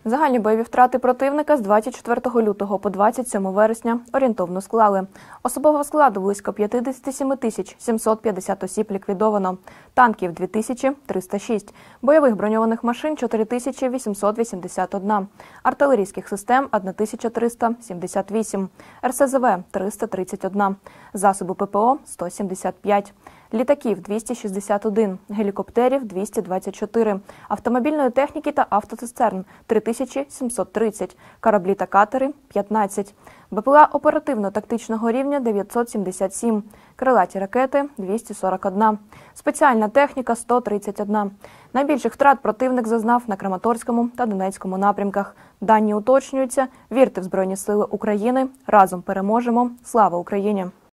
Загальні бойові втрати противника з 24 лютого по 27 вересня орієнтовно склали. Особового складу близько 57 750 осіб ліквідовано, танків – 2306, бойових броньованих машин – 4881, артилерійських систем – 1378, РСЗВ – 331, засоби ППО – 175. Літаків – 261, гелікоптерів – 224, автомобільної техніки та автоцистерн – 3730, кораблі та катери – 15, БПЛА оперативно-тактичного рівня – 977, крилаті ракети – 241, спеціальна техніка – 131. Найбільших втрат противник зазнав на Краматорському та Донецькому напрямках. Дані уточнюються. Вірте в Збройні Сили України. Разом переможемо. Слава Україні!